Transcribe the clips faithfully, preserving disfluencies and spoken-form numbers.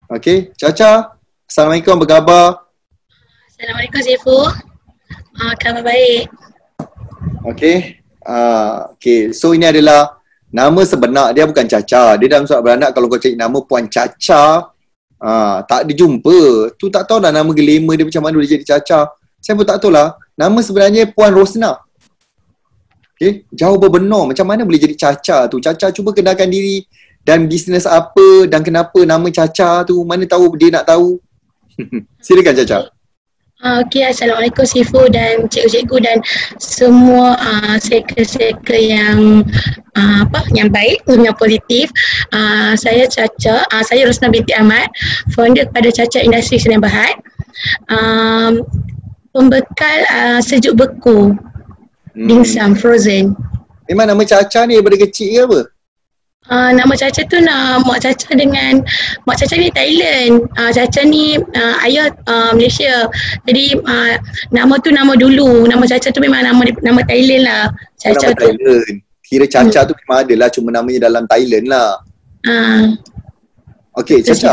Okey, Caca. Assalamualaikum, apa khabar? Assalamualaikum Saifu. Uh, khabar baik. Okey. Uh, Okey, so ini adalah nama sebenar dia, bukan Caca. Dia dalam surat beranak kalau kau cari nama Puan Caca, uh, tak dijumpa. Tu tak tahu dah nama gelema dia macam mana boleh jadi Caca. Saya pun tak tahu lah. Nama sebenarnya Puan Rosna. Okey, jauh berbenar. Macam mana boleh jadi Caca tu? Caca cuba kenalkan diri dan bisnes apa dan kenapa nama Caca tu. Mana tahu dia nak tahu. Silakan Caca. Uh, Okey, Assalamualaikum Saifu dan cikgu-cikgu dan semua uh, seka-seka yang uh, apa yang baik, yang positif. Uh, saya Caca, uh, saya Rosna binti Ahmad, founder kepada Caca Industri Sdn Bhd. Um, pembekal uh, sejuk beku, hmm. dimsum frozen. Memang nama Caca ni daripada kecil ke apa? Uh, nama Caca tu nak Mak Caca dengan Mak Caca ni Thailand. Uh, Caca ni uh, ayah uh, Malaysia. Jadi uh, nama tu nama dulu. Nama Caca tu memang nama nama Thailand lah. Caca nama tu. Thailand. Kira Caca hmm. tu memang ada lah, cuma namanya dalam Thailand lah. Uh, Okey, Caca.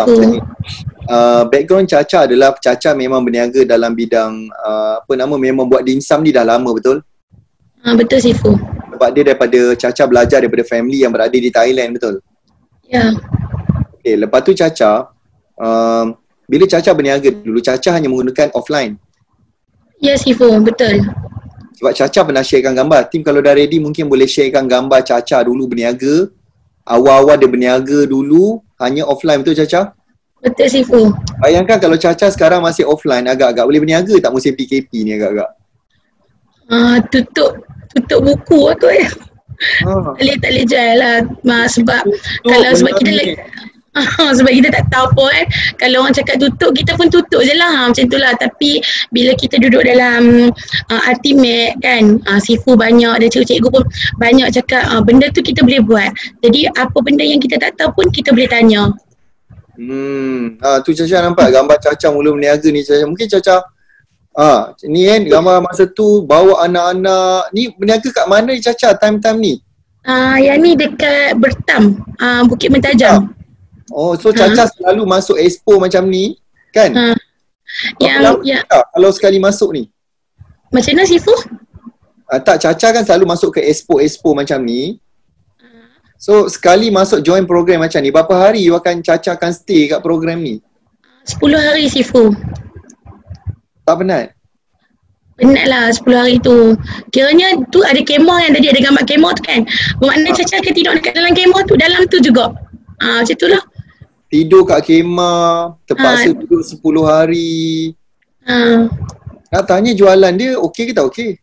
Uh, background Caca adalah Caca memang berniaga dalam bidang uh, apa nama memang buat dimsum ni dah lama, betul? Uh, betul Saifu. Sebab dia daripada Caca belajar daripada family yang berada di Thailand, betul? Ya. Okay, lepas tu Caca, um, bila Caca berniaga dulu, Caca hanya menggunakan offline. Ya Saifu, betul. Sebab Caca pernah sharekan gambar. Tim kalau dah ready mungkin boleh sharekan gambar Caca dulu berniaga. Awal-awal dia berniaga dulu, hanya offline, betul Caca? Betul Saifu. Bayangkan kalau Caca sekarang masih offline, agak-agak boleh berniaga tak musim P K P ni agak-agak? Uh, tutup tutup buku tu ya. Ha. Tak boleh tak boleh jual lah. Ma, sebab tutup kalau sebab kita lagi uh, sebab kita tak tahu pun kan. Kalau orang cakap tutup, kita pun tutup je lah. Macam tu lah. Tapi bila kita duduk dalam uh, ultimate kan, uh, Saifu banyak dan cikgu-cikgu pun banyak cakap uh, benda tu kita boleh buat. Jadi apa benda yang kita tak tahu pun kita boleh tanya. Hmm, ha, tu Caca nampak gambar Caca mula berniaga ni Caca. Mungkin Caca Ah, ni kan gambar masa tu bawa anak-anak ni berniaga kat mana ni Caca time-time ni? Ah, uh, yang ni dekat Bertam, uh, Bukit Mentajam. Oh, so Caca ha? selalu masuk expo macam ni kan? Ha. Yang ya. Kalau sekali masuk ni. Macam mana Saifu? Ah, tak, Caca kan selalu masuk ke expo-expo macam ni. So sekali masuk join program macam ni, berapa hari you akan Caca akan stay kat program ni? sepuluh hari Saifu. Tak penat? Penat lah sepuluh hari tu. Kiranya tu ada kemah yang tadi ada gambar kemah tu kan. Bermakna ha. Caca akan tidur dekat dalam kemah tu, dalam tu juga. Ah, macam tu lah. Tidur kat kemah, terpaksa ha. tidur sepuluh hari. Ha. Nak tanya jualan dia okey ke tak okey?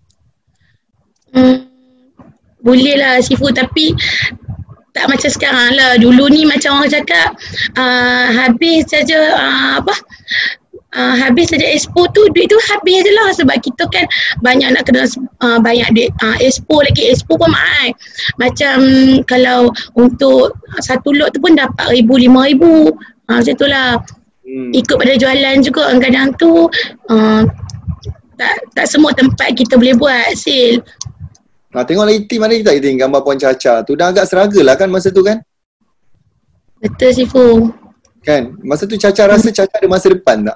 Hmm, boleh lah Saifu, tapi tak macam sekarang lah. Dulu ni macam orang cakap uh, habis saja uh, apa Uh, habis saja expo tu, duit tu habis je lah. Sebab kita kan banyak nak kena uh, banyak duit uh, expo lagi. Expo pun mahal. Macam kalau untuk satu lot tu pun dapat ribu, lima ribu. Uh, macam tu lah. Hmm. Ikut pada jualan juga. Kadang tu uh, tak tak semua tempat kita boleh buat sale. Nah, tengok lagi tim mana kita tengok gambar Puan Caca tu dah agak struggle lah kan masa tu kan? Betul Saifu. Kan? Masa tu Caca rasa Caca ada masa depan tak?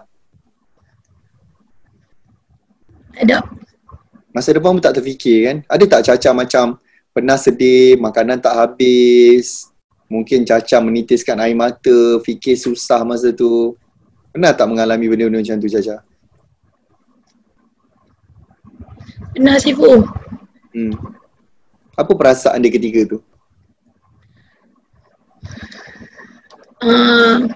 Ada. Masa depan pun tak terfikir kan? Ada tak Caca macam pernah sedih, makanan tak habis, mungkin Caca menitiskan air mata, fikir susah masa tu? Pernah tak mengalami benda-benda macam tu Caca? Pernah Saifu. Hmm. Apa perasaan dia ketika tu? Uh,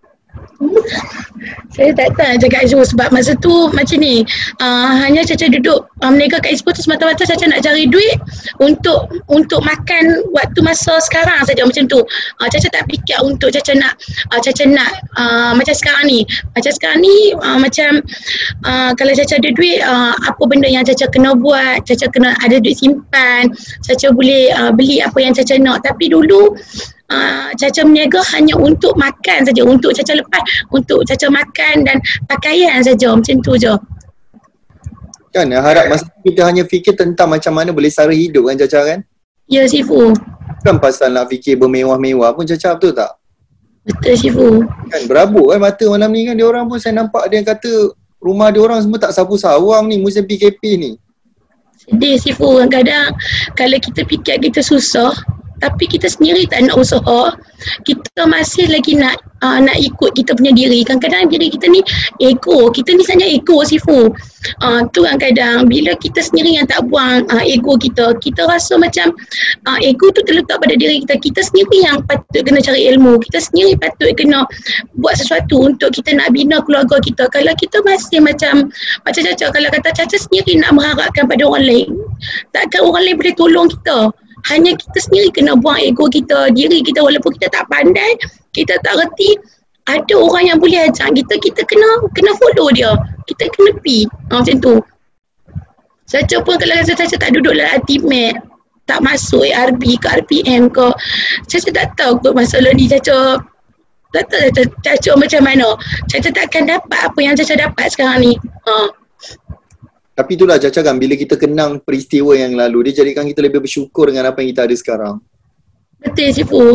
saya tak tahu nak cakap Expo sebab masa tu macam ni uh, hanya Caca duduk uh, meniaga kat Expo tu semata-mata Caca nak cari duit untuk untuk makan waktu masa sekarang saja macam tu. uh, Caca tak fikir untuk Caca nak uh, Caca nak uh, macam sekarang ni. Macam sekarang ni uh, macam uh, kalau Caca ada duit, uh, apa benda yang Caca kena buat, Caca kena ada duit simpan, Caca boleh uh, beli apa yang Caca nak. Tapi dulu Uh, Caca berniaga hanya untuk makan saja, untuk Caca lepas, untuk Caca makan dan pakaian saja, macam tu je. Kan harap masa kita hanya fikir tentang macam mana boleh sara hidup kan Caca kan? Ya Saifu. Bukan pasal nak fikir bermewah-mewah pun Caca, betul tak? Betul Sifu. Kan berabuk kan mata malam ni kan, dia orang pun saya nampak dia kata rumah dia orang semua tak sapu sawang ni musim P K P ni. Sedih Sifu, kadang-kadang kalau kita fikir kita susah tapi kita sendiri tak nak usaha, kita masih lagi nak uh, nak ikut kita punya diri. Kadang-kadang diri kita ni ego, kita ni sebenarnya ego Sifu. Uh, tu kadang-kadang bila kita sendiri yang tak buang uh, ego kita, kita rasa macam uh, ego tu terletak pada diri kita. Kita sendiri yang patut kena cari ilmu, kita sendiri patut kena buat sesuatu untuk kita nak bina keluarga kita. Kalau kita masih macam macam Caca, kalau kata Caca sendiri nak mengharapkan pada orang lain, takkan orang lain boleh tolong kita. Hanya kita sendiri kena buang ego kita, diri kita, walaupun kita tak pandai, kita tak reti, ada orang yang boleh ajar kita, kita kena kena follow dia, kita kena pi ha, macam tu. Caca pun kalau rasa Caca tak duduk dalam ultimate, tak masuk A R B ke R P M ke, Caca tak tahu kot masalah ni. Caca tak tahu Caca, Caca macam mana, Caca takkan dapat apa yang Caca dapat sekarang ni. ha. Tapi itulah Caca kan, bila kita kenang peristiwa yang lalu, dia jadikan kita lebih bersyukur dengan apa yang kita ada sekarang. Betul Sifu.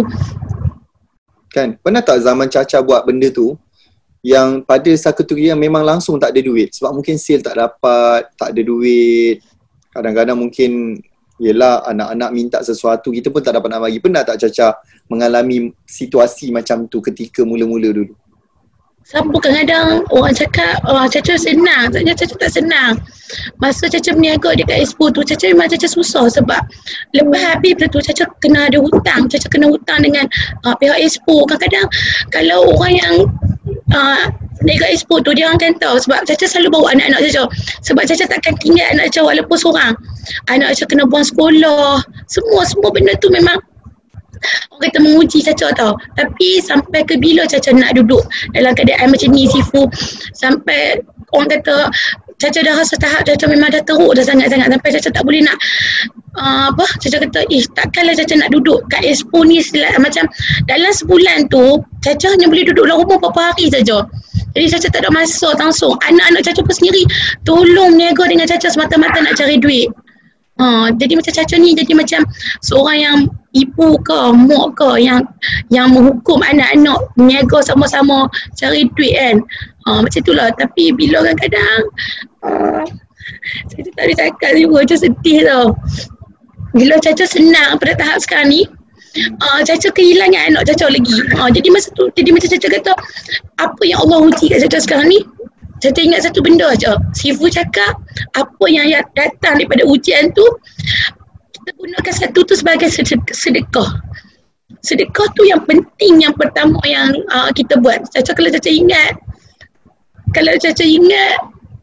Kan, pernah tak zaman Caca buat benda tu yang pada satu ketika memang langsung tak ada duit, sebab mungkin sale tak dapat, tak ada duit, kadang-kadang mungkin yelah anak-anak minta sesuatu, kita pun tak dapat nak bagi. Pernah tak Caca mengalami situasi macam tu ketika mula-mula dulu? Siapa kadang-kadang orang cakap, oh, Caca senang, sebenarnya Caca tak senang. Masa Caca berniaga dekat Expo tu, Caca memang Caca susah sebab lepas habis benda tu Caca kena ada hutang. Caca kena hutang dengan uh, pihak Expo. Kadang-kadang kalau orang yang uh, dekat Expo tu, dia orang kan tahu sebab Caca selalu bawa anak-anak Caca. Sebab Caca takkan tinggal anak Caca walaupun seorang. Anak Caca kena buang sekolah. Semua-semua benda tu memang orang kata menguji Caca tau. Tapi sampai ke bila Caca nak duduk dalam keadaan macam ni Sifu, sampai orang kata Caca dah rasa tahap Caca memang dah teruk dah sangat-sangat, sampai Caca tak boleh nak uh, apa, Caca kata eh takkanlah Caca nak duduk kat Expo ni sel- macam dalam sebulan tu Caca hanya boleh duduk dalam rumah beberapa hari saja. Jadi Caca tak ada masa langsung. Anak-anak Caca pun sendiri tolong niaga dengan Caca semata-mata nak cari duit. Uh, jadi macam Caca ni jadi macam seorang yang ibu ke mak ke yang yang menghukum anak-anak niaga sama-sama cari duit kan. Uh, macam itulah. Tapi bila kadang-kadang uh, saya tak boleh cakap juga, Caca sedih tau. Bila Caca senang pada tahap sekarang ni, uh, Caca kehilangan anak Caca lagi. Uh, jadi masa tu, jadi macam Caca kata, apa yang Allah uji kat Caca sekarang ni, Caca ingat satu benda aja. Sifu cakap, apa yang datang daripada ujian tu, kita gunakan satu tu sebagai sedekah. Sedekah tu yang penting, yang pertama yang uh, kita buat. Caca kalau Caca ingat, kalau Caca ingat,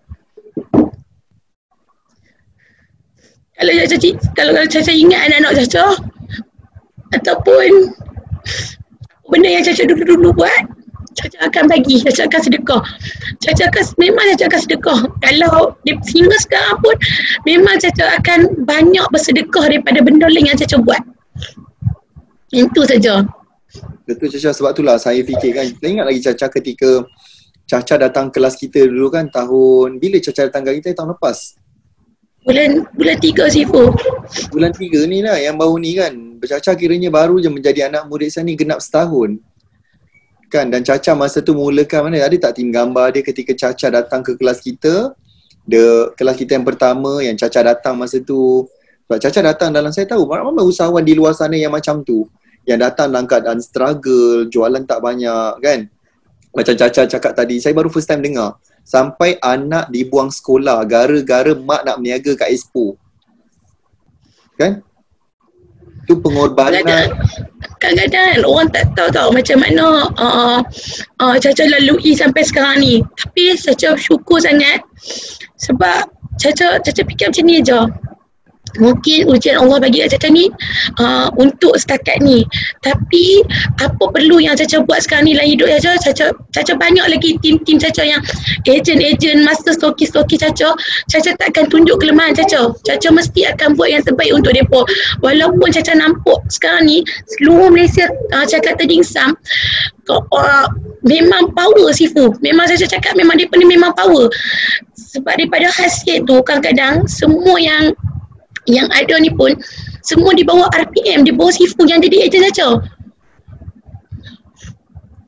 kalau Caca, kalau, kalau Caca ingat anak-anak Caca, ataupun benda yang Caca dulu-dulu buat, Caca akan bagi, Caca akan sedekah. Caca akan, memang Caca akan sedekah. Kalau hingga sekarang pun, memang Caca akan banyak bersedekah daripada benda lain yang Caca buat. Itu saja. Betul Caca, sebab itulah saya fikir kan, saya ingat lagi Caca ketika Caca datang kelas kita dulu kan, tahun, bila Caca datang kelas kita? Tahun lepas. Bulan bulan tiga Sifu. Bulan tiga ni lah yang baru ni kan. Caca kiranya baru je menjadi anak murid saya ni, genap setahun. Kan, dan Caca masa tu mulakan mana, ada tak tim gambar dia ketika Caca datang ke kelas kita, the kelas kita yang pertama yang Caca datang masa tu. Sebab Caca datang dalam, saya tahu ramai usahawan di luar sana yang macam tu, yang datang dalam keadaan struggle, jualan tak banyak kan. Macam Caca cakap tadi, saya baru first time dengar sampai anak dibuang sekolah gara-gara mak nak berniaga kat Expo. Kan? Itu pengorbanan. Kadang-kadang orang tak tahu tau macam mana uh, uh, Caca lalui sampai sekarang ni. Tapi Caca syukur sangat sebab Caca, Caca fikir macam ni je. Mungkin ujian Allah bagi kat Caca ni uh, untuk setakat ni. Tapi apa perlu yang Caca buat sekarang ni dalam hidup Caca, Caca, Caca banyak lagi tim-tim Caca yang ejen-ejen, master stoki-stoki Caca. Caca takkan tunjuk kelemahan Caca. Caca mesti akan buat yang terbaik untuk mereka. Walaupun Caca nampak sekarang ni seluruh Malaysia uh, cakap terdingsam, uh, memang power Sifu. Memang Caca cakap memang dia ni memang power. Sebab daripada hasil tu kadang-kadang semua yang yang ada ni pun semua di bawah R P M, di bawah Sifu yang jadi ejen Caca.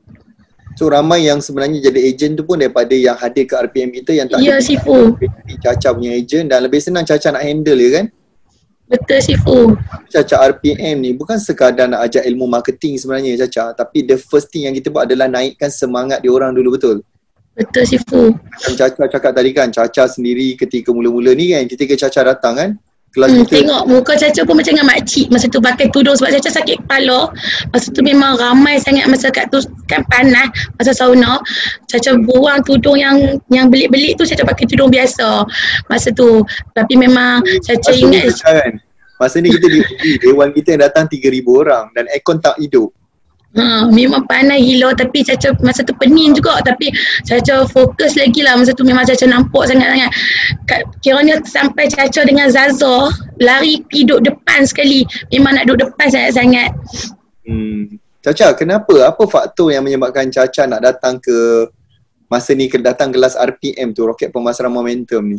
So ramai yang sebenarnya jadi ejen tu pun daripada yang hadir ke R P M kita yang tak Ya, ada Sifu. Caca punya ejen, dan lebih senang Caca nak handle ya kan. Betul, Sifu. Caca R P M ni bukan sekadar nak ajar ilmu marketing sebenarnya Caca, tapi the first thing yang kita buat adalah naikkan semangat dia orang dulu, betul? Betul, Sifu. Macam Caca cakap tadi kan, Caca sendiri ketika mula-mula ni kan, ketika Caca datang kan, kelas Hmm, kita tengok muka Caca pun macam dengan makcik masa tu pakai tudung sebab Caca sakit kepala. Masa tu memang ramai sangat masyarakat tu kan panas masa sauna. Caca buang tudung yang yang belik-belik tu, Caca pakai tudung biasa masa tu. Tapi memang Caca masa ingat ni kan, masa ni kita di dewan kita yang datang tiga ribu orang dan aircon tak hidup. Ha, memang panas gila, tapi Caca masa tu pening juga, tapi Caca fokus lagi lah masa tu. Memang Caca nampak sangat-sangat. Kiranya sampai Caca dengan Zaza lari duduk depan sekali. Memang nak duduk depan sangat-sangat. Hmm. Caca, kenapa? Apa faktor yang menyebabkan Caca nak datang ke masa ni, ke datang kelas R P M tu, Roket Pemasaran Momentum ni?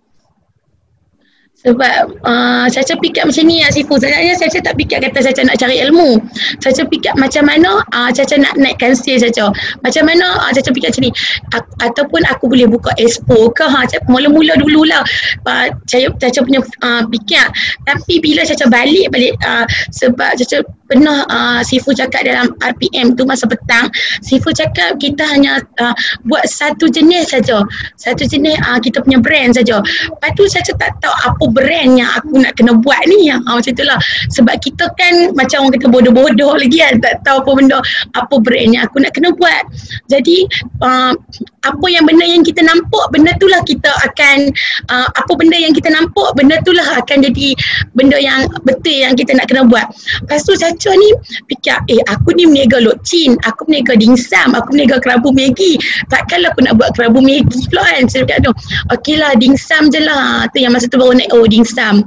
Sebab uh, Caca fikir macam ni lah, Sifu. Sebenarnya Caca tak fikir kata Caca nak cari ilmu. Caca fikir macam mana uh, Caca nak naikkan sales Caca. Macam mana uh, Caca fikir macam ni. A- ataupun aku boleh buka expo ke. Ha, mula-mula dululah uh, Caca, Caca punya uh, fikir. Tapi bila Caca balik balik uh, sebab Caca pernah uh, Sifu cakap dalam R P M tu masa petang, Sifu cakap kita hanya uh, buat satu jenis saja. Satu jenis uh, kita punya brand saja. Lepas tu Caca tak tahu apa brand yang aku nak kena buat ni. Ha, macam itulah. Sebab kita kan macam orang kata bodoh-bodoh lagi kan, tak tahu apa benda, apa brand yang aku nak kena buat. Jadi uh, apa yang benda yang kita nampak, benda itulah kita akan uh, apa benda yang kita nampak, benda itulah akan jadi benda yang betul yang kita nak kena buat. Lepas tu Caca ni fikir, eh aku ni meniaga lokcin, aku meniaga dimsum, aku meniaga kerabu Maggi. Takkanlah aku nak buat kerabu Maggi pula kan. Saya cakap tu, okey lah dimsum je lah. Tu yang masa tu baru naik, oh dimsum.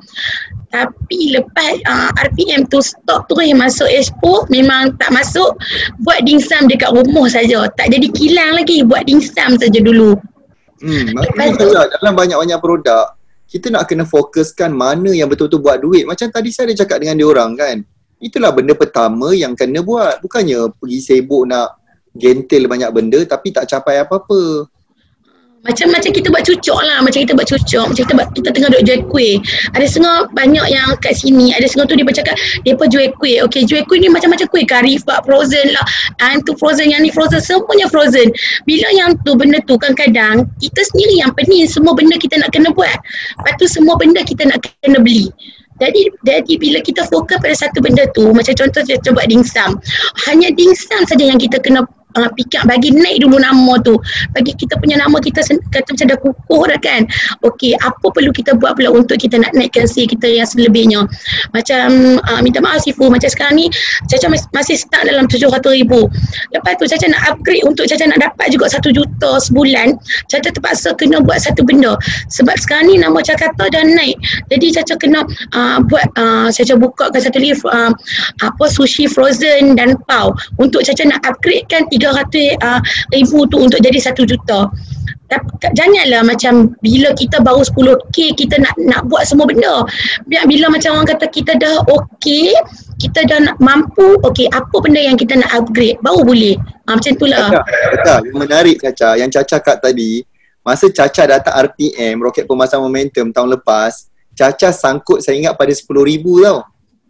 Tapi lepas uh, R P M tu stop terus masuk expo, memang tak masuk, buat dimsum dekat rumah saja. Tak jadi kilang lagi, buat dimsum saja dulu. Hmm, maknanya tu, dalam banyak-banyak produk, kita nak kena fokuskan mana yang betul-betul buat duit. Macam tadi saya ada cakap dengan dia orang kan, itulah benda pertama yang kena buat. Bukannya pergi sibuk nak gentil banyak benda tapi tak capai apa-apa. Macam-macam kita buat cucuk lah, macam kita buat cucuk, macam kita buat, kita tengah duk jual kuih. Ada setengah banyak yang kat sini, ada setengah tu dia bercakap, dia pun jual kuih. Okey, jual kuih ni macam-macam kuih, karifat, frozen lah, yang tu frozen, yang ni frozen, semuanya frozen. Bila yang tu benda tu kadang-kadang, kita sendiri yang pening, semua benda kita nak kena buat. Lepas tu semua benda kita nak kena beli. Jadi, jadi bila kita fokus pada satu benda tu, macam contoh saya buat dimsum, hanya dimsum saja yang kita kena uh, fikir, bagi naik dulu nama tu, bagi kita punya nama kita kata macam dah kukuh dah kan. Okey, apa perlu kita buat pula untuk kita nak naikkan sale kita yang selebihnya. Macam uh, minta maaf Sifu, macam sekarang ni Caca masih start dalam tujuh ratus ribu. Lepas tu Caca nak upgrade untuk Caca nak dapat juga satu juta sebulan. Caca terpaksa kena buat satu benda, sebab sekarang ni nama Jakarta dah naik. Jadi Caca kena uh, buat uh, Caca bukakan satu lift uh, apa sushi frozen dan pau untuk Caca nak upgrade kan tiga ratus ribu tu untuk jadi satu juta. Janganlah macam bila kita baru sepuluh K kita nak nak buat semua benda. Biar bila macam orang kata kita dah okey, kita dah nak mampu, okey apa benda yang kita nak upgrade baru boleh. Ha, macam itulah. Betul. Yang menarik Caca, yang Caca kat tadi, masa Caca datang R P M, Roket Pemasaran Momentum tahun lepas, Caca sangkut saya ingat pada sepuluh ribu tau.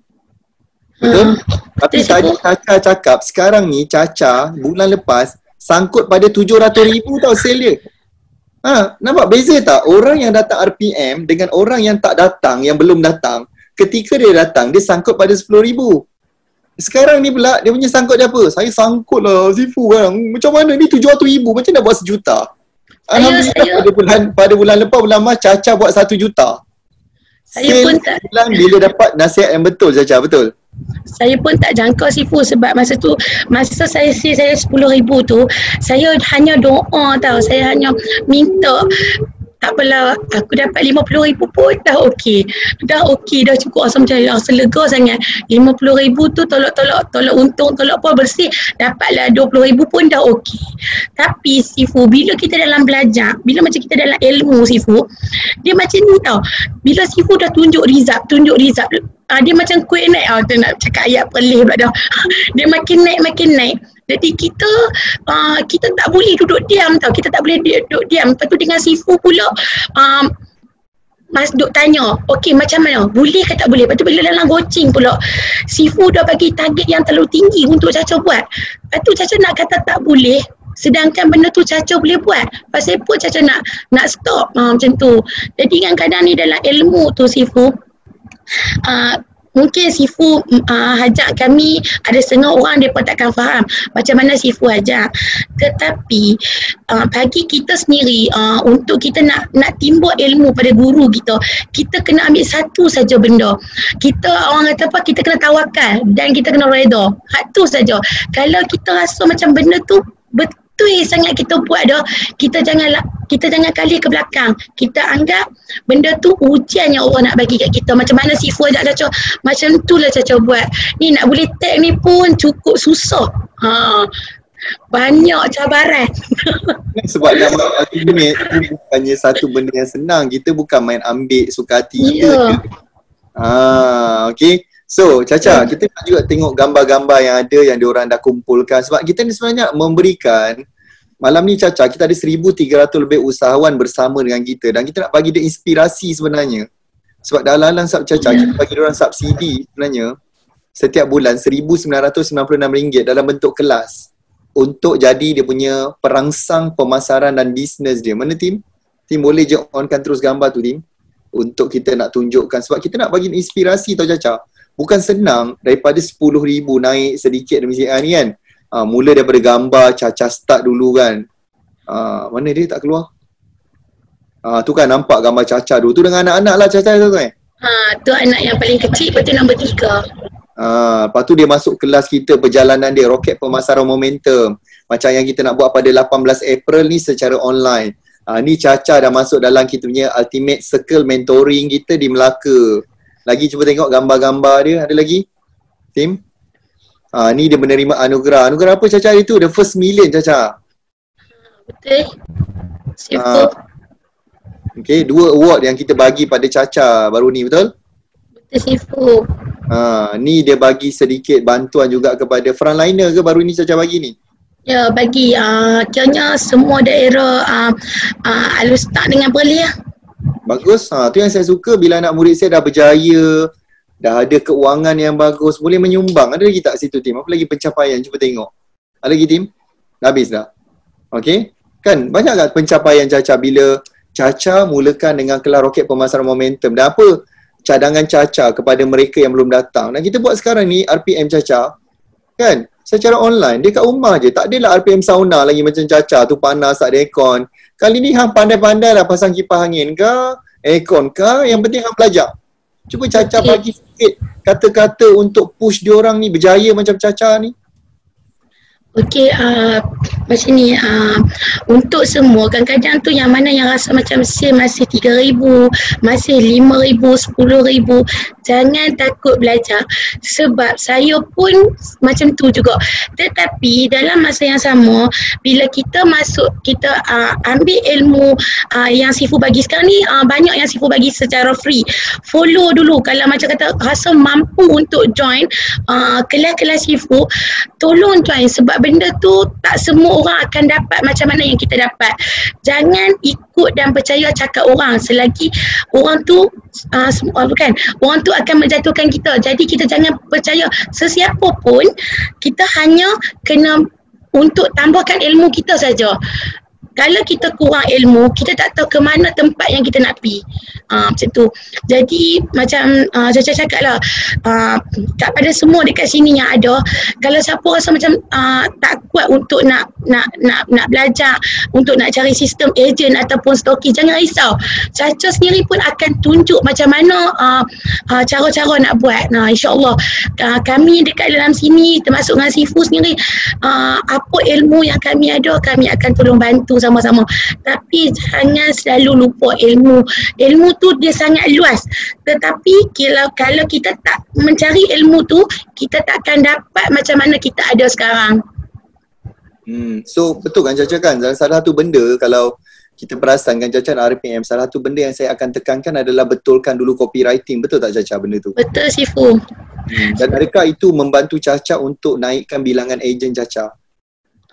Betul? Ha, tapi tadi Caca cakap sekarang ni Caca bulan lepas sangkut pada tujuh ratus ribu tau sale dia. Ha, nampak beza tak? Orang yang datang R P M dengan orang yang tak datang, yang belum datang, ketika dia datang dia sangkut pada sepuluh ribu. Sekarang ni pula dia punya sangkut dia apa? Saya sangkut lah Sifu kan. Macam mana ni tujuh ratus ribu, macam nak buat sejuta? Alhamdulillah saya, pada bulan pada bulan lepas bulan Mac Caca buat satu juta. Saya sale pun tak bulan bila dapat nasihat yang betul Caca, betul? Saya pun tak jangka Sifu, sebab masa tu masa saya si saya sepuluh ribu tu saya hanya doa tau, saya hanya minta tak apalah aku dapat lima puluh ribu pun dah okey. Dah okey, dah cukup rasa macam rasa lega sangat. lima puluh ribu tu tolak-tolak tolak untung, tolak apa bersih, dapatlah dua puluh ribu pun dah okey. Tapi Sifu, bila kita dalam belajar, bila macam kita dalam ilmu Sifu, dia macam ni tau. Bila Sifu dah tunjuk result, tunjuk result, uh, dia macam kuih naik. Oh, tu nak cakap ayat pelih pula dah. Dia makin naik, makin naik. Jadi kita uh, kita tak boleh duduk diam tau. Kita tak boleh duduk diam. Lepas tu dengan Sifu pula um, Mas duk tanya, okey macam mana? Boleh ke tak boleh? Lepas tu bila dalam coaching pula, Sifu dah bagi target yang terlalu tinggi untuk Caca buat. Lepas tu Caca nak kata tak boleh, sedangkan benda tu Caca boleh buat. Pasal apa Caca nak nak stop ha, macam tu. Jadi kadang-kadang ni dalam ilmu tu Sifu, uh, mungkin Sifu uh, ajak kami, ada setengah orang mereka takkan faham macam mana Sifu ajak. Tetapi uh, bagi kita sendiri, uh, untuk kita nak nak timbul ilmu pada guru kita, kita kena ambil satu saja benda. Kita orang kata apa, kita kena tawakal dan kita kena reda. Hak tu saja. Kalau kita rasa macam benda tu betul sangat kita buat dah, kita jangan kita jangan kali ke belakang. Kita anggap benda tu ujian yang Allah nak bagi kat kita. Macam mana Sifu ajak Caca, macam tu lah Caca buat. Ni nak boleh tag ni pun cukup susah. Ha, banyak cabaran. Sebab dalam ultimate tu bukannya satu benda yang senang. Kita bukan main ambil suka hati kita. Yeah. Ah, okay. So Caca, kita nak juga tengok gambar-gambar yang ada yang diorang dah kumpulkan. Sebab kita ni sebenarnya memberikan, malam ni Caca, kita ada seribu tiga ratus lebih usahawan bersama dengan kita. Dan kita nak bagi dia inspirasi sebenarnya. Sebab dalam-dalam Caca, yeah. kita bagi diorang subsidi sebenarnya setiap bulan seribu sembilan ratus sembilan puluh enam ringgit dalam bentuk kelas untuk jadi dia punya perangsang pemasaran dan bisnes dia. Mana Tim? Tim boleh je onkan terus gambar tu Tim, untuk kita nak tunjukkan. Sebab kita nak bagi inspirasi tau Caca. Bukan senang daripada sepuluh ribu naik sedikit demi sedikit ni kan. Ha, mula daripada gambar Caca start dulu kan. Ha, mana dia tak keluar? Ha, tu kan nampak gambar Caca dulu. Tu dengan anak-anak lah Caca tu kan. Ha, tu anak yang paling kecil, lepas tu nombor tiga. Ha, lepas tu dia masuk kelas kita, perjalanan dia, roket pemasaran momentum. Macam yang kita nak buat pada lapan belas April ni secara online. Ha, ni Caca dah masuk dalam kita punya ultimate circle mentoring kita di Melaka. Lagi cuba tengok gambar-gambar dia. Ada lagi? Tim? Ha, ni dia menerima anugerah. Anugerah apa Caca hari tu? The first million Caca. Betul. Siapa? Ha, okay, dua award yang kita bagi pada Caca baru ni, betul? Betul Sifu. Ha, ni dia bagi sedikit bantuan juga kepada frontliner ke baru ni Caca bagi ni? Ya, bagi uh, kiranya semua daerah uh, uh, Alustaq dengan Perlis lah. Bagus. Ha, tu yang saya suka bila anak murid saya dah berjaya, dah ada keuangan yang bagus, boleh menyumbang. Ada lagi tak situ Tim? Apa lagi pencapaian? Cuba tengok. Ada lagi Tim? Dah habis dah? Okey. Kan banyak tak pencapaian Caca bila Caca mulakan dengan kelas roket pemasaran momentum. Dan apa cadangan Caca kepada mereka yang belum datang? Dan kita buat sekarang ni R P M Caca kan secara online. Dia kat rumah je. Tak adalah R P M sauna lagi macam Caca tu panas tak ada aircon. Kali ni hang pandai-pandai lah pasang kipas angin ke, aircon ke, yang penting hang belajar. Cuba Caca okay. bagi sikit kata-kata untuk push diorang ni berjaya macam Caca ni. Okey, uh, macam ni, uh, untuk semua kadang-kadang tu yang mana yang rasa macam sil masih tiga ribu, masih lima ribu, sepuluh ribu, jangan takut belajar. Sebab saya pun macam tu juga. Tetapi dalam masa yang sama, bila kita masuk, kita uh, ambil ilmu uh, yang Sifu bagi sekarang ni, uh, banyak yang Sifu bagi secara free. Follow dulu. Kalau macam kata rasa mampu untuk join uh, kelas-kelas Sifu, tolong join. Sebab benda tu tak semua orang akan dapat macam mana yang kita dapat. Jangan ikut dan percaya cakap orang selagi orang tu uh, bukan, orang tu akan menjatuhkan kita. Jadi kita jangan percaya sesiapa pun. Kita hanya kena untuk tambahkan ilmu kita saja. Kalau kita kurang ilmu, kita tak tahu ke mana tempat yang kita nak pergi. Uh, macam tu. Jadi macam uh, Caca cakap lah, uh, tak pada semua dekat sini yang ada, kalau siapa rasa macam uh, tak kuat untuk nak nak nak nak belajar, untuk nak cari sistem ejen ataupun stoki, jangan risau. Caca sendiri pun akan tunjuk macam mana uh, uh, cara-cara nak buat. Nah, insyaAllah uh, kami dekat dalam sini, termasuk dengan Sifu sendiri, uh, apa ilmu yang kami ada, kami akan tolong bantu sama-sama. Tapi jangan selalu lupa ilmu. Ilmu tu dia sangat luas. Tetapi kalau, kalau kita tak mencari ilmu tu, kita tak akan dapat macam mana kita ada sekarang. Hmm. So betul kan Caca kan? Salah satu benda kalau kita perasan kan Caca R P M, salah satu benda yang saya akan tekankan adalah betulkan dulu copywriting. Betul tak Caca benda tu? Betul Sifu. Hmm. Dan adakah itu membantu Caca untuk naikkan bilangan ejen Caca?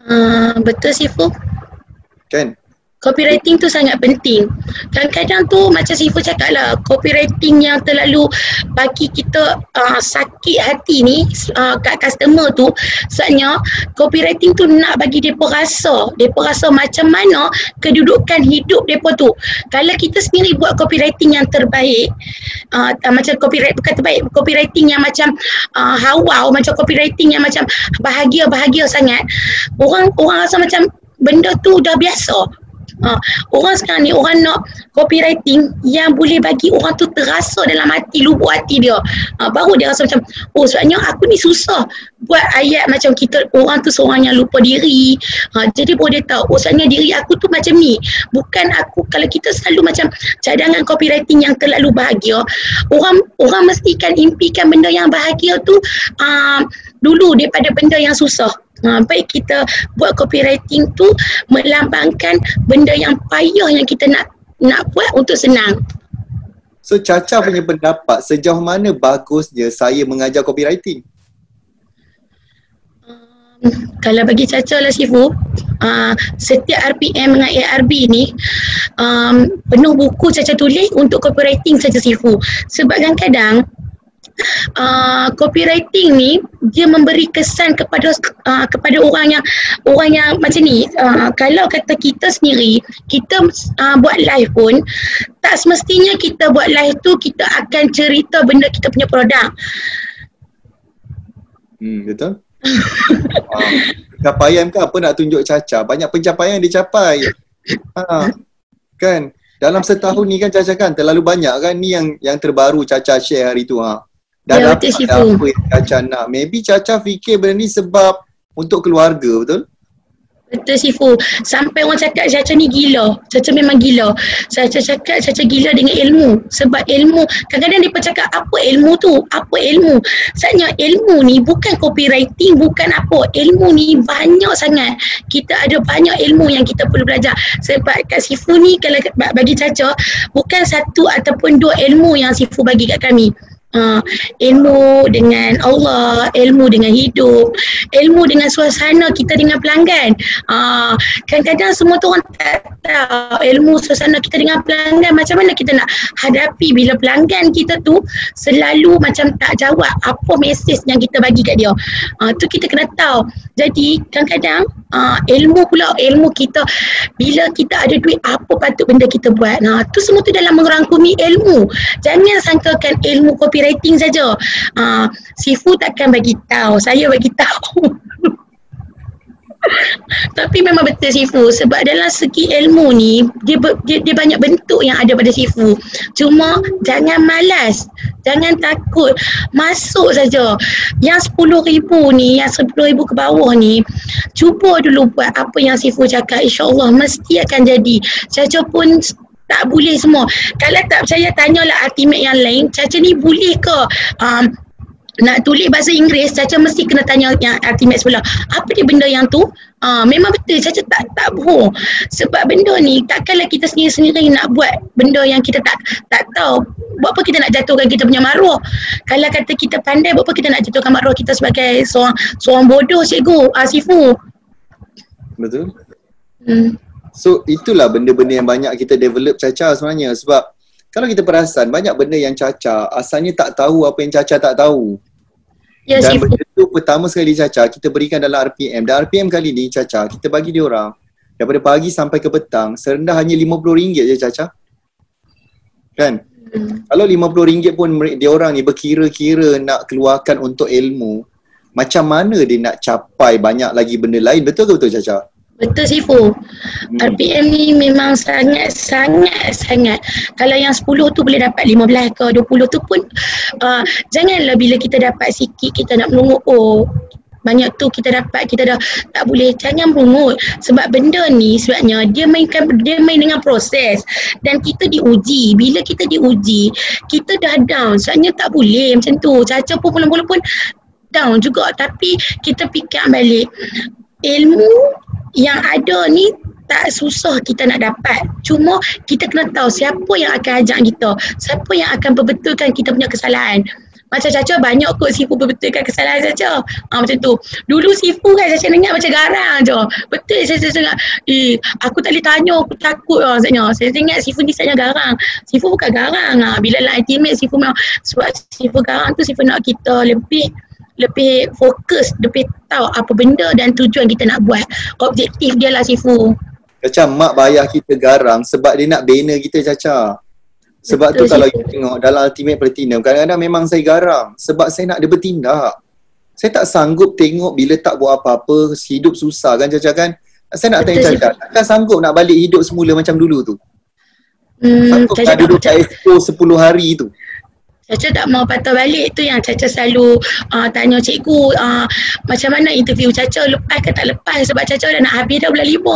Uh, betul Sifu. Kan? Copywriting tu sangat penting. Kadang-kadang tu macam Sifu cakap lah, copywriting yang terlalu bagi kita uh, sakit hati ni uh, kat customer tu, sebenarnya copywriting tu nak bagi mereka rasa, mereka rasa macam mana kedudukan hidup mereka tu. Kalau kita sendiri buat copywriting yang terbaik, uh, uh, macam copyright, bukan terbaik, copywriting yang macam uh, hawau, macam copywriting yang macam bahagia-bahagia sangat, orang orang rasa macam benda tu dah biasa. Ha, orang sekarang ni orang nak copywriting yang boleh bagi orang tu terasa dalam hati, lubuk hati dia. Ha, baru dia rasa macam, oh sebabnya aku ni susah buat ayat macam kita, orang tu seorang yang lupa diri. Ha, jadi baru dia tahu, oh sebabnya diri aku tu macam ni. Bukan aku, kalau kita selalu macam cadangan copywriting yang terlalu bahagia, orang orang mestikan impikan benda yang bahagia tu uh, dulu daripada benda yang susah. Ha, baik kita buat copywriting tu melambangkan benda yang payah yang kita nak nak buat untuk senang. So Caca punya pendapat, sejauh mana bagusnya saya mengajar copywriting? Um, kalau bagi Caca lah Sifu, uh, setiap R P M dengan A R B ni um, penuh buku Caca tulis untuk copywriting saja Sifu. Sebab kadang-kadang Uh, copywriting ni dia memberi kesan kepada uh, kepada orang yang orang yang macam ni. Uh, kalau kata kita sendiri kita uh, buat live pun, tak semestinya kita buat live tu kita akan cerita benda kita punya produk. Hmm, betul. uh, Pencapaian ke apa nak tunjuk Caca? Banyak pencapaian yang dicapai. Ha, kan? Dalam setahun ni kan Caca kan terlalu banyak kan ni yang yang terbaru Caca share hari tu. Ha. Dah ya, dapat apa yang Caca nak. Maybe Caca fikir benda ni sebab untuk keluarga, betul? Betul Sifu. Sampai orang cakap Caca ni gila. Caca memang gila. Caca cakap Caca gila dengan ilmu. Sebab ilmu, kadang-kadang mereka cakap apa ilmu tu? Apa ilmu? Sebenarnya ilmu ni bukan copywriting, bukan apa. Ilmu ni banyak sangat. Kita ada banyak ilmu yang kita perlu belajar. Sebab kat Sifu ni kalau bagi Caca, bukan satu ataupun dua ilmu yang Sifu bagi kat kami. Uh, ilmu dengan Allah, ilmu dengan hidup, ilmu dengan suasana kita dengan pelanggan. Uh, kadang-kadang semua tu orang tak tahu ilmu suasana kita dengan pelanggan, macam mana kita nak hadapi bila pelanggan kita tu selalu macam tak jawab apa mesej yang kita bagi kat dia. Uh, tu kita kena tahu. Jadi kadang-kadang uh, ilmu pula, ilmu kita bila kita ada duit apa patut benda kita buat. Nah, tu semua tu dalam merangkumi ilmu. Jangan sangkakan ilmu kopi writing saja. Uh, Sifu takkan bagi tahu, saya bagi tahu. Tapi memang betul Sifu, sebab dalam segi ilmu ni dia, dia dia banyak bentuk yang ada pada Sifu. Cuma jangan malas, jangan takut, masuk saja. Yang sepuluh ribu ni, yang sepuluh ribu ke bawah ni, cuba dulu buat apa yang Sifu cakap, insya-Allah mesti akan jadi. Caca pun tak boleh semua. Kalau tak percaya, tanyalah ultimate yang lain. Caca ni boleh ke um, nak tulis bahasa Inggeris? Caca mesti kena tanya yang ultimate sebelah. Apa dia benda yang tu? Uh, memang betul, Caca tak tak bohong. Sebab benda ni takkanlah kita sendiri-sendiri nak buat benda yang kita tak tak tahu. Buat apa kita nak jatuhkan kita punya maruah? Kalau kata kita pandai, buat apa kita nak jatuhkan maruah kita sebagai seorang seorang bodoh, cikgu, uh, Sifu? Betul. Hmm. So itulah benda-benda yang banyak kita develop Caca sebenarnya. Sebab kalau kita perasan, banyak benda yang Caca asalnya tak tahu apa yang Caca tak tahu. Ya, dan Sifu, benda tu pertama sekali Caca kita berikan dalam R P M. Dan R P M kali ni Caca kita bagi dia orang daripada pagi sampai ke petang serendah hanya lima puluh ringgit je Caca. Kan? Hmm. Kalau lima puluh ringgit pun dia orang ni berkira-kira nak keluarkan untuk ilmu, macam mana dia nak capai banyak lagi benda lain? Betul ke betul Caca? Betul Sifu. Hmm. R P M ni memang sangat-sangat-sangat. Kalau yang sepuluh tu boleh dapat lima belas ke dua puluh tu pun uh, janganlah bila kita dapat sikit kita nak melungut, oh banyak tu kita dapat, kita dah tak boleh. Jangan melungut. Sebab benda ni sebabnya dia mainkan, dia main dengan proses. Dan kita diuji. Bila kita diuji, kita dah down. Sebabnya tak boleh macam tu. Caca pun mula-mula pun down juga. Tapi kita fikir balik, ilmu yang ada ni tak susah kita nak dapat. Cuma kita kena tahu siapa yang akan ajak kita, siapa yang akan perbetulkan kita punya kesalahan. Macam Caca banyak kot Sifu berbetulkan kesalahan Caca. Ha, macam tu. Dulu Sifu kan Caca dengar macam garang je. Betul saya dengar. Eh, aku tak boleh tanya, aku takut lah maksudnya. Saya ingat Sifu ni saya garang. Sifu bukan garang. Ha. Bila lah ultimate Sifu memang, sebab Sifu garang tu Sifu nak kita lebih lebih fokus, lebih tahu apa benda dan tujuan kita nak buat. Objektif dia lah Sifu. Caca, mak bayar kita garang sebab dia nak bina kita Caca. Sebab Betul, tu kalau Sifu. you tengok dalam Ultimate Platinum, kadang-kadang memang saya garang sebab saya nak dia bertindak. Saya tak sanggup tengok bila tak buat apa-apa, hidup susah kan Caca kan. Saya nak Betul, tanya Caca, takkan sanggup nak balik hidup semula macam dulu tu? Hmm, Sanggup Caca nak duduk kat expo sepuluh hari tu? Caca tak mau patah balik, tu yang Caca selalu uh, tanya cikgu uh, macam mana interview Caca, lepas ke tak lepas, sebab Caca dah nak habis dah bulan lima.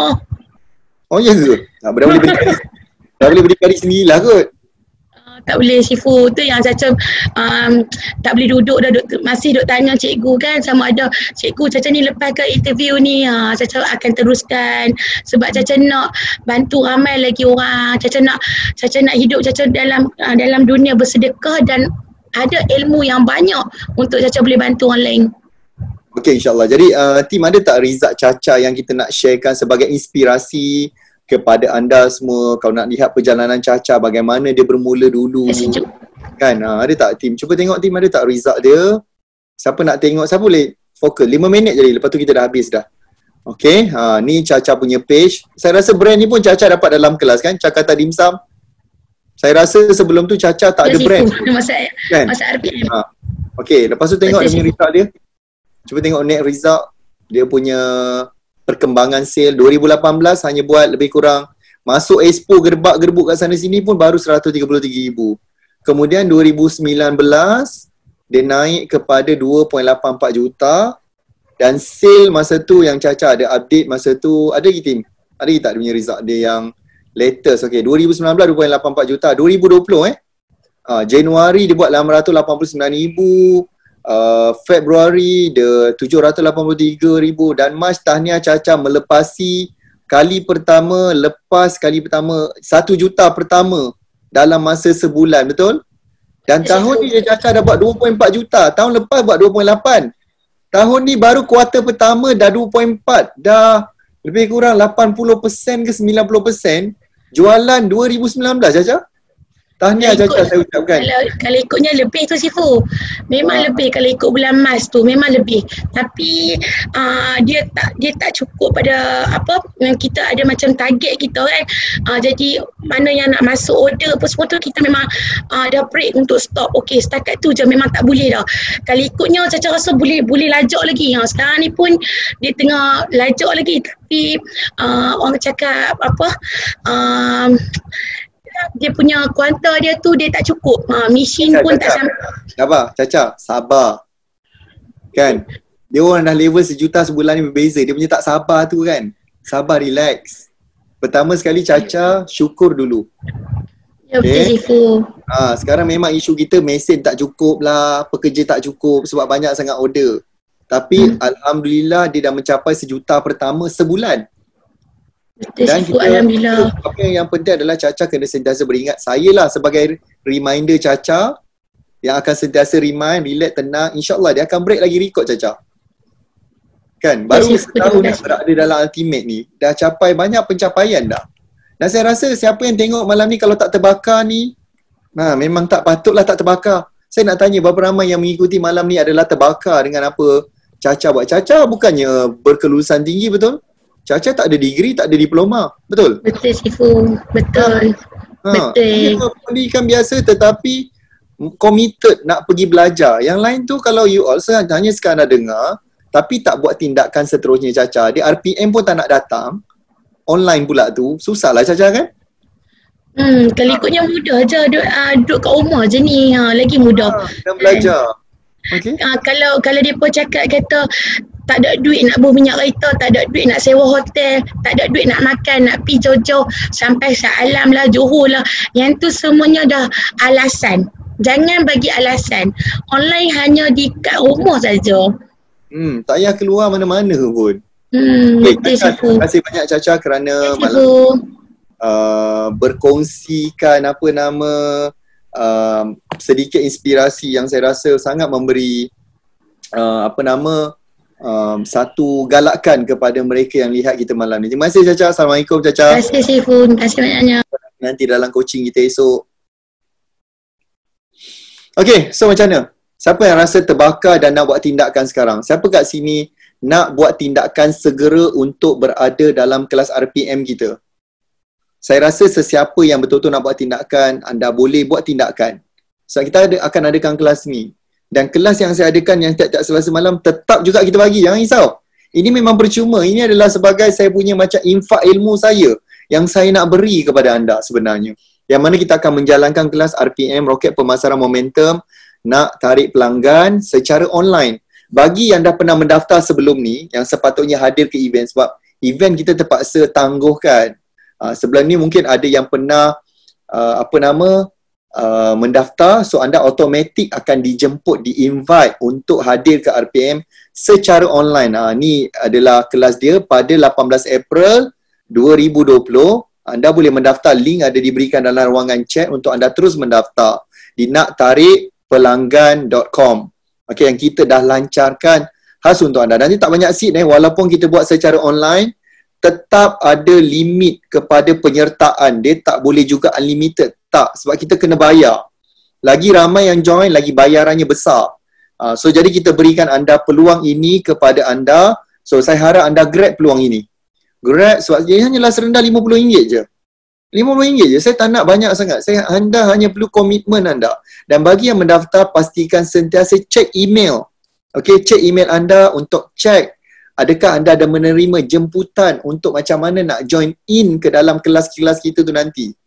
Oh ya ke? Dah boleh berdikari, dah boleh berdikari sendirilah kot. Uh, tak boleh Sifu, tu yang Caca um, tak boleh duduk dah duk, masih duk tanya cikgu kan, sama ada cikgu Caca ni lepas ke interview ni, uh, Caca akan teruskan sebab Caca nak bantu ramai lagi orang. Caca nak Caca nak hidup Caca dalam uh, dalam dunia bersedekah dan ada ilmu yang banyak untuk Caca boleh bantu orang lain. Okey, insyaAllah. Jadi uh, tim ada tak Rizak Caca yang kita nak sharekan sebagai inspirasi kepada anda semua? Kalau nak lihat perjalanan Caca, bagaimana dia bermula dulu kan, uh, ada tak tim? Cuba tengok tim ada tak Rizak dia. Siapa nak tengok, siapa boleh fokus lima minit je, lepas tu kita dah habis dah. Okey, uh, ni Caca punya page. Saya rasa brand ni pun Caca dapat dalam kelas kan, Cakata Dimsum. Saya rasa sebelum tu Caca tak ada brand masa, kan? masa R P M. uh, Okey, lepas tu tengok dia punya result dia. Cuba tengok net result dia punya perkembangan sale dua ribu lapan belas, hanya buat lebih kurang masuk expo gerbak-gerbuk kat sana sini pun baru seratus tiga puluh tiga ribu. Kemudian dua ribu sembilan belas dia naik kepada dua perpuluhan lapan empat juta dan sale masa tu yang Caca ada update masa tu, ada lagi tim? Ada lagi tak dia punya result dia yang latest? Okey, dua ribu sembilan belas dua perpuluhan lapan empat juta, dua ribu dua puluh eh. Uh, Januari dia buat lapan ratus lapan puluh sembilan ribu. Uh, Februari dia tujuh ratus lapan puluh tiga ribu dan Mac tahniah Caca melepasi kali pertama, lepas kali pertama satu juta pertama dalam masa sebulan, betul? Dan tahun ni Caca dah buat dua perpuluhan empat juta, tahun lepas buat dua perpuluhan lapan. Tahun ni baru kuartal pertama dah dua perpuluhan empat, dah lebih kurang lapan puluh peratus ke sembilan puluh peratus jualan dua ribu sembilan belas Caca. Tahniah Caca saya ucapkan. Kalau, kalau ikutnya lebih tu Sifu. Memang ha. lebih kalau ikut bulan Mac tu memang lebih. Tapi uh, dia tak dia tak cukup pada apa yang kita ada macam target kita kan. Uh, jadi mana yang nak masuk order apa semua tu kita memang uh, dah break untuk stop. Okey, setakat tu je memang tak boleh dah. Kalau ikutnya Caca rasa boleh boleh lajak lagi. Ha, sekarang ni pun dia tengah lajak lagi tapi uh, orang cakap apa uh, dia punya kuanta dia tu dia tak cukup. Ha, mesin Caca, pun Caca. tak sampai. Sabar, Caca, sabar. Kan? Dia orang dah level sejuta sebulan ni berbeza. Dia punya tak sabar tu kan. Sabar, relax. Pertama sekali Caca, syukur dulu. Ya betul Sifu. Ha, sekarang memang isu kita mesin tak cukup lah, pekerja tak cukup sebab banyak sangat order. Tapi hmm. Alhamdulillah dia dah mencapai sejuta pertama sebulan. Betul, dan Sifu, kita, Alhamdulillah. apa yang penting adalah Caca kena sentiasa beringat. Saya lah sebagai reminder Caca yang akan sentiasa remind, relax, tenang. InsyaAllah dia akan break lagi record Caca. Kan? Baru Betul, setahun betul, dah berada dalam Ultimate ni, dah capai banyak pencapaian dah. Dan saya rasa siapa yang tengok malam ni kalau tak terbakar ni, nah, memang tak patutlah tak terbakar. Saya nak tanya berapa ramai yang mengikuti malam ni adalah terbakar dengan apa Caca buat. Caca bukannya berkelulusan tinggi, betul? Caca tak ada degree, tak ada diploma, betul? Betul Sifu, betul. Ha, betul. Dia pendidikan biasa tetapi committed nak pergi belajar. Yang lain tu kalau you all hanya sekadar dengar tapi tak buat tindakan seterusnya Caca. Dia R P M pun tak nak datang. Online pula tu, susahlah Caca kan? Hmm, kalau ikutnya mudah je, duduk, uh, duduk kat rumah je ni, ha, lagi mudah. Ha, dan belajar. Okay. Uh, kalau kalau dia pun cakap kata tak ada duit nak beli minyak kereta, tak ada duit nak sewa hotel, tak ada duit nak makan, nak pergi jauh-jauh sampai Shah Alam lah, Johor lah. Yang tu semuanya dah alasan. Jangan bagi alasan. Online hanya di kat rumah saja. Hmm, tak payah keluar mana-mana pun. Hmm, okay, betul Caca, Sifu. terima kasih banyak Caca kerana Sifu. malam uh, berkongsikan apa nama um, sedikit inspirasi yang saya rasa sangat memberi uh, apa nama um, satu galakan kepada mereka yang lihat kita malam ni. Terima kasih Caca. Assalamualaikum Caca. Terima kasih Syaiful. Terima kasih banyaknya. Nanti dalam coaching kita esok. Okay, so macam mana? Siapa yang rasa terbakar dan nak buat tindakan sekarang? Siapa kat sini nak buat tindakan segera untuk berada dalam kelas R P M kita? Saya rasa sesiapa yang betul-betul nak buat tindakan, anda boleh buat tindakan. Sebab kita ada, akan adakan kelas ni. Dan kelas yang saya adakan yang tiap-tiap Selasa malam tetap juga kita bagi. Jangan risau. Ini memang percuma. Ini adalah sebagai saya punya macam infak ilmu saya yang saya nak beri kepada anda sebenarnya. Yang mana kita akan menjalankan kelas R P M, Roket Pemasaran Momentum, nak tarik pelanggan secara online. Bagi yang dah pernah mendaftar sebelum ni, yang sepatutnya hadir ke event, sebab event kita terpaksa tangguhkan. Uh, sebelum ni mungkin ada yang pernah uh, apa nama uh, mendaftar, so anda automatik akan dijemput, di-invite untuk hadir ke R P M secara online. Uh, ni adalah kelas dia pada lapan belas April dua ribu dua puluh. Anda boleh mendaftar, link ada diberikan dalam ruangan chat untuk anda terus mendaftar di nak tarik pelanggan dot com. Okey, yang kita dah lancarkan khas untuk anda. Dan ni tak banyak seat eh, walaupun kita buat secara online, tetap ada limit kepada penyertaan. Dia tak boleh juga unlimited. Tak, sebab kita kena bayar. Lagi ramai yang join, lagi bayarannya besar. Uh, so, jadi kita berikan anda peluang ini kepada anda. So, saya harap anda grab peluang ini. Grab sebab dia hanyalah serendah lima puluh ringgit je. lima puluh ringgit je. Saya tak nak banyak sangat. Saya, anda hanya perlu komitmen anda. Dan bagi yang mendaftar, pastikan sentiasa cek email. Okey, cek email anda untuk cek adakah anda ada menerima jemputan untuk macam mana nak join in ke dalam kelas-kelas kita tu nanti.